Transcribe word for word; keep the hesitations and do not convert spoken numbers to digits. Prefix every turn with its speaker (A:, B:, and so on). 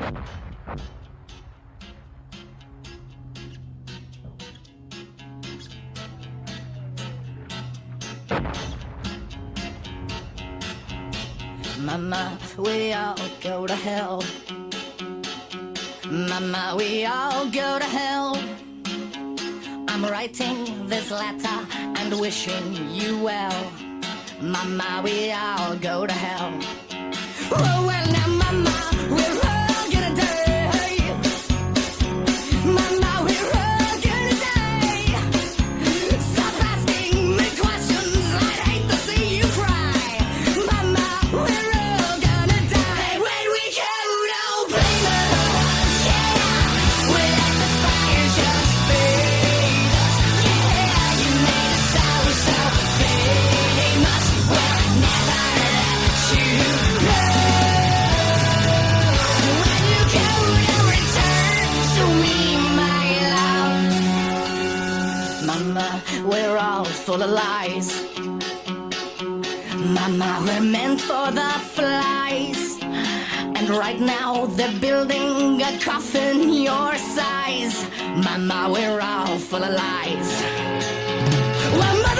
A: Mama, we all go to hell. Mama, we all go to hell. I'm writing this letter and wishing you well. Mama, we all go to hell. Oh, well, now, Mama, we're all gonna die. Mama, we're all gonna die. Stop asking me questions, I'd hate to see you cry. Mama, we're all gonna die. When we go, don't blame us, yeah. We let the fire just fade us, yeah. You made us so, so famous. Well, I never let you know. When you go, don't return to me, my love. Mama, we're all full of lies. Mama, we're meant for the flies. And right now they're building a coffin your size. Mama, we're all full of lies. Well,